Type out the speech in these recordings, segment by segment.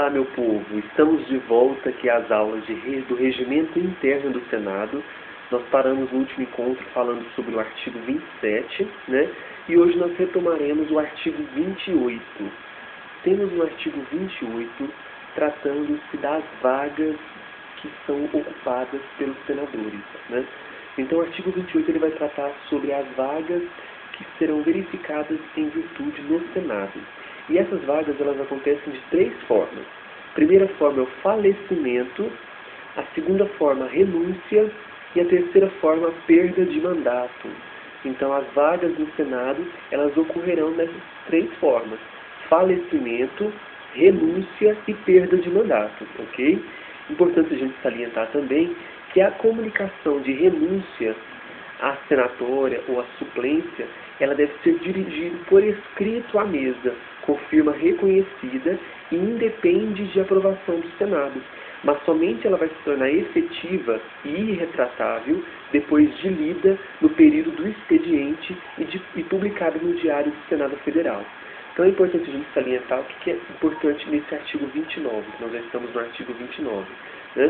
Olá, meu povo! Estamos de volta aqui às aulas do Regimento Interno do Senado. Nós paramos no último encontro falando sobre o artigo 27, né? E hoje nós retomaremos o artigo 28. Temos no artigo 28 tratando-se das vagas que são ocupadas pelos senadores, né? Então o artigo 28 ele vai tratar sobre as vagas que serão verificadas em virtude no Senado. E essas vagas elas acontecem de três formas. A primeira forma é o falecimento, a segunda forma a renúncia e a terceira forma a perda de mandato. Então as vagas no Senado elas ocorrerão nessas três formas: falecimento, renúncia e perda de mandato, ok? Importante a gente salientar também que a comunicação de renúncia à senatória ou à suplência, ela deve ser dirigida por escrito à mesa, com firma reconhecida e independe de aprovação do Senado, mas somente ela vai se tornar efetiva e irretratável depois de lida no período do expediente e publicada no Diário do Senado Federal. Então é importante a gente salientar o que é importante nesse artigo 29, nós já estamos no artigo 29, né?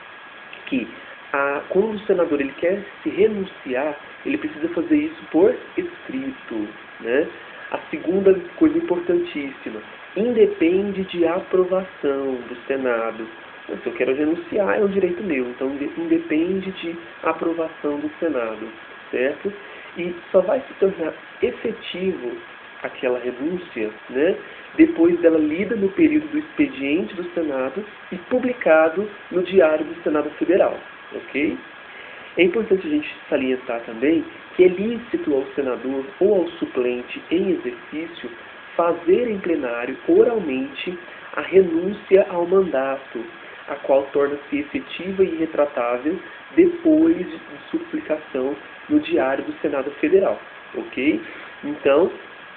Que quando o senador ele quer se renunciar, ele precisa fazer isso por escrito, né? A segunda coisa importantíssima, independe de aprovação do Senado. Se eu quero renunciar, é um direito meu, então independe de aprovação do Senado, certo? E só vai se tornar efetivo aquela renúncia, né, depois dela lida no período do expediente do Senado e publicado no Diário do Senado Federal, ok? É importante a gente salientar também que é lícito ao senador ou ao suplente em exercício fazer em plenário oralmente a renúncia ao mandato, a qual torna-se efetiva e irretratável depois de sua publicação no Diário do Senado Federal, ok? Então,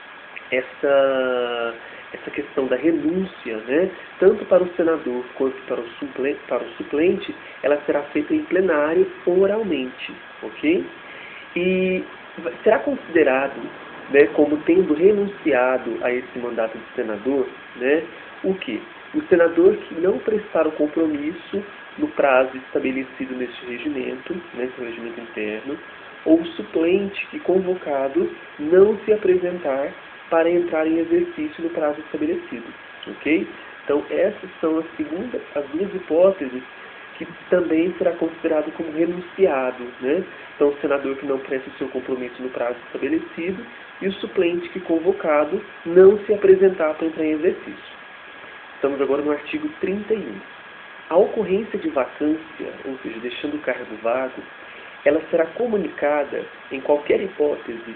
essa questão da renúncia, né, tanto para o senador quanto para o suplente, ela será feita em plenário oralmente, ok? E será considerado, né, como tendo renunciado a esse mandato de senador, né, o quê? O senador que não prestar o compromisso no prazo estabelecido neste regimento, nesse regimento interno, ou o suplente que, convocado, não se apresentar para entrar em exercício no prazo estabelecido, ok? Então essas são as duas hipóteses que também será considerado como renunciado, né? Então o senador que não presta o seu compromisso no prazo estabelecido e o suplente que, convocado, não se apresentar para entrar em exercício. Estamos agora no artigo 31. A ocorrência de vacância, ou seja, deixando o cargo vago, ela será comunicada, em qualquer hipótese,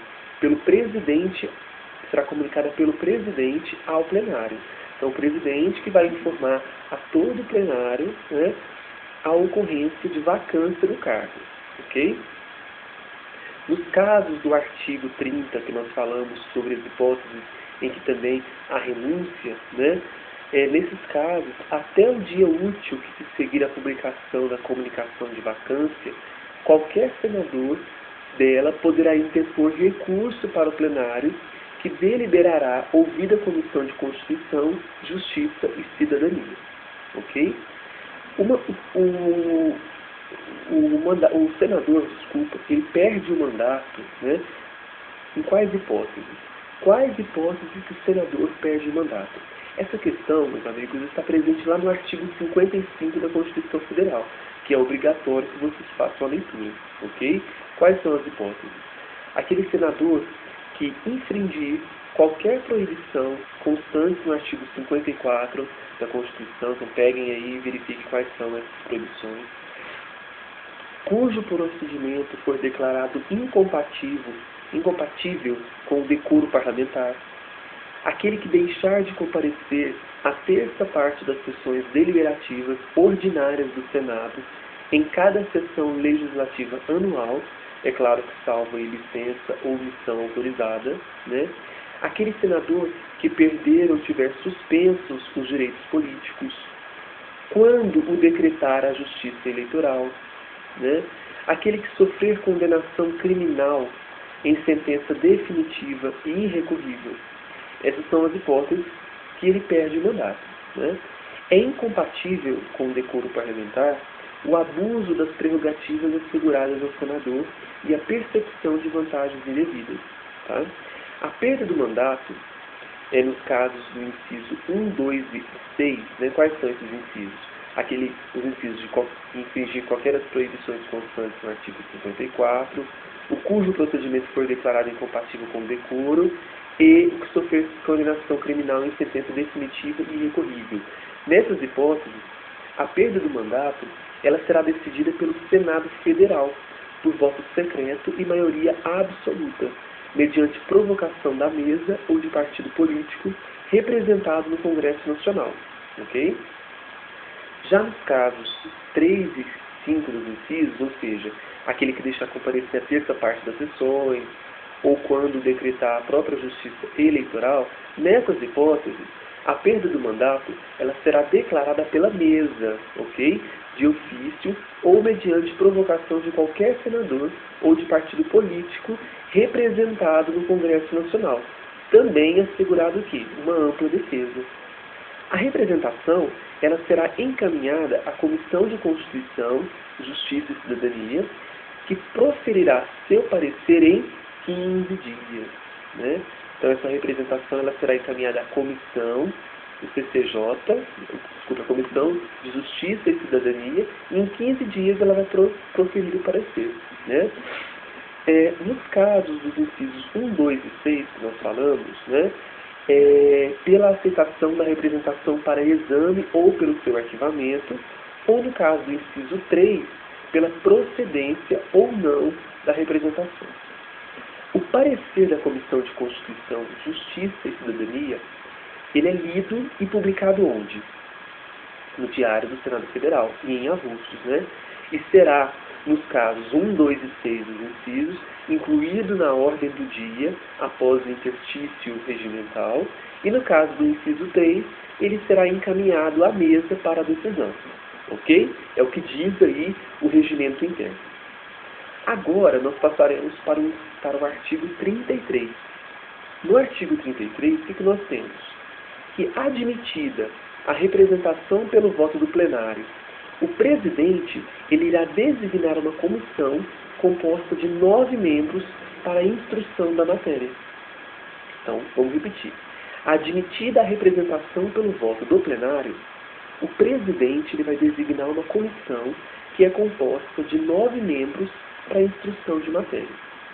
será comunicada pelo presidente ao plenário. Então, o presidente que vai informar a todo o plenário, né, a ocorrência de vacância do cargo, ok? Nos casos do artigo 30, que nós falamos sobre as hipóteses em que também há renúncia, né, nesses casos, até o dia útil que se seguir a publicação da comunicação de vacância, qualquer senador dela poderá interpor recurso para o plenário que deliberará ouvida a Comissão de Constituição, Justiça e Cidadania, ok? O senador, ele perde o mandato, né? Em quais hipóteses? Quais hipóteses que o senador perde o mandato? Essa questão, meus amigos, está presente lá no artigo 55 da Constituição Federal, que é obrigatório que vocês façam a leitura, ok? Quais são as hipóteses? Aquele senador que infringir qualquer proibição constante no artigo 54 da Constituição, então peguem aí e verifiquem quais são essas proibições, cujo procedimento for declarado incompatível com o decoro parlamentar, aquele que deixar de comparecer a terça parte das sessões deliberativas ordinárias do Senado em cada sessão legislativa anual, é claro que salvo em licença ou missão autorizada, né? Aquele senador que perder ou tiver suspensos os direitos políticos, quando o decretar a justiça eleitoral, né? Aquele que sofrer condenação criminal em sentença definitiva e irrecorrível. Essas são as hipóteses que ele perde o mandato, né? É incompatível com o decoro parlamentar o abuso das prerrogativas asseguradas ao senador e a percepção de vantagens indevidas. Tá? A perda do mandato nos casos do inciso 1, 2 e 6, né? Quais são esses incisos? Os incisos de infringir qualquer das proibições constantes no artigo 54, o cujo procedimento for declarado incompatível com o decoro e o que sofrer condenação criminal em sentença definitiva e irrecorrível. Nessas hipóteses, a perda do mandato ela será decidida pelo Senado Federal, por voto secreto e maioria absoluta, mediante provocação da mesa ou de partido político representado no Congresso Nacional. Ok? Já nos casos 3 e 5 dos incisos, ou seja, aquele que deixar comparecer a terça parte das sessões, ou quando decretar a própria justiça eleitoral, nessas hipóteses, a perda do mandato ela será declarada pela mesa, ok? De ofício ou mediante provocação de qualquer senador ou de partido político representado no Congresso Nacional. Também assegurado aqui uma ampla defesa. A representação ela será encaminhada à Comissão de Constituição, Justiça e Cidadania, que proferirá seu parecer em 15 dias. Né? Então, essa representação ela será encaminhada à Comissão do CCJ, a Comissão de Justiça e Cidadania, e em 15 dias ela vai proferir o parecer. Né? Nos casos dos incisos 1, 2 e 6 que nós falamos, né? Pela aceitação da representação para exame ou pelo seu arquivamento, ou no caso do inciso 3, pela procedência ou não da representação. O parecer da Comissão de Constituição, Justiça e Cidadania, ele é lido e publicado onde? No Diário do Senado Federal, e em avulsos, né? E será, nos casos 1, 2 e 6 dos incisos, incluído na ordem do dia, após o interstício regimental, e no caso do inciso 3, ele será encaminhado à mesa para a decisão. Ok? É o que diz aí o regimento interno. Agora, nós passaremos para o artigo 33. No artigo 33, o que nós temos? Que, admitida a representação pelo voto do plenário, o presidente ele irá designar uma comissão composta de 9 membros para a instrução da matéria. Então, vamos repetir. Admitida a representação pelo voto do plenário, o presidente ele vai designar uma comissão que é composta de 9 membros para a instrução de matéria.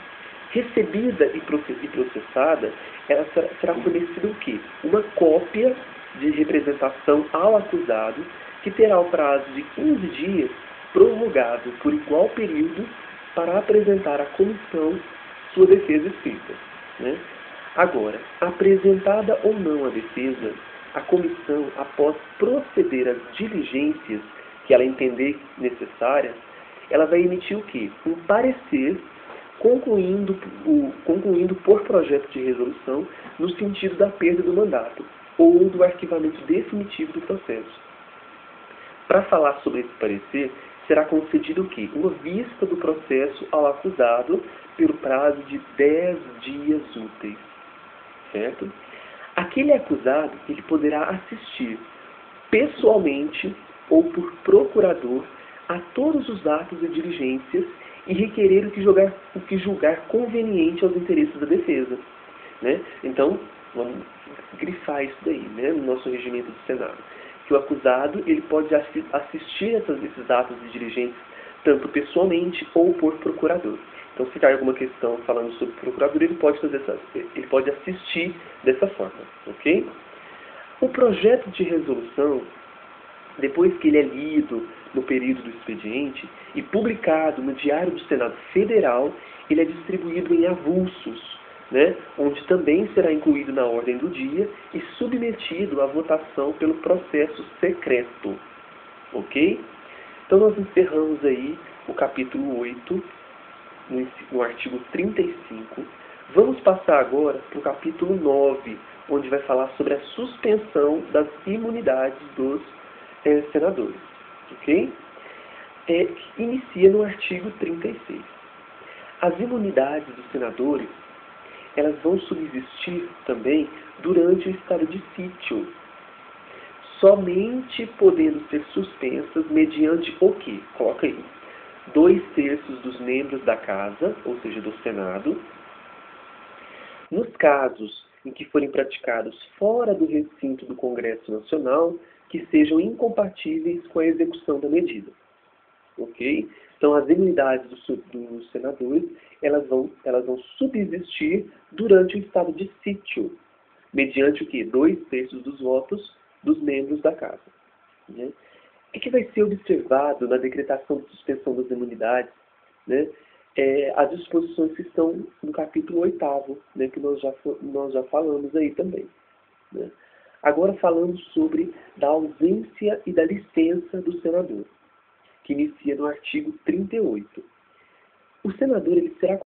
Recebida e processada, ela será fornecida o quê? Uma cópia de representação ao acusado, que terá o prazo de 15 dias prorrogado por igual período para apresentar à comissão sua defesa escrita. Né? Agora, apresentada ou não a defesa, a comissão, após proceder às diligências que ela entender necessárias, ela vai emitir o quê? Um parecer concluindo por projeto de resolução no sentido da perda do mandato ou do arquivamento definitivo do processo. Para falar sobre esse parecer, será concedido o quê? Uma vista do processo ao acusado pelo prazo de 10 dias úteis. Certo? Aquele acusado ele poderá assistir pessoalmente ou por procurador a todos os atos e diligências e requerer o que julgar conveniente aos interesses da defesa. Né? Então, vamos grifar isso daí, né, no nosso regimento do Senado. Que o acusado ele pode assistir esses atos e diligências tanto pessoalmente ou por procurador. Então, se cair alguma questão falando sobre procurador, ele pode assistir dessa forma, ok? O projeto de resolução, depois que ele é lido no período do expediente e publicado no Diário do Senado Federal, ele é distribuído em avulsos, né, onde também será incluído na ordem do dia e submetido à votação pelo processo secreto. Ok? Então nós encerramos aí o capítulo 8, no artigo 35. Vamos passar agora para o capítulo 9, onde vai falar sobre a suspensão das imunidades dos senadores. Ok? Inicia no artigo 36. As imunidades dos senadores elas vão subsistir também durante o estado de sítio, somente podendo ser suspensas mediante o quê? Coloca aí. 2/3 dos membros da Casa, ou seja, do Senado. Nos casos em que forem praticados fora do recinto do Congresso Nacional, que sejam incompatíveis com a execução da medida. Ok? Então, as imunidades dos senadores, elas vão subsistir durante o estado de sítio, mediante o quê? 2/3 dos votos dos membros da Casa. Né? O que vai ser observado na decretação de suspensão das imunidades? Né? As disposições que estão no capítulo 8º, né, que nós já falamos aí também. Né? Agora falando sobre da ausência e da licença do senador, que inicia no artigo 38. O senador ele será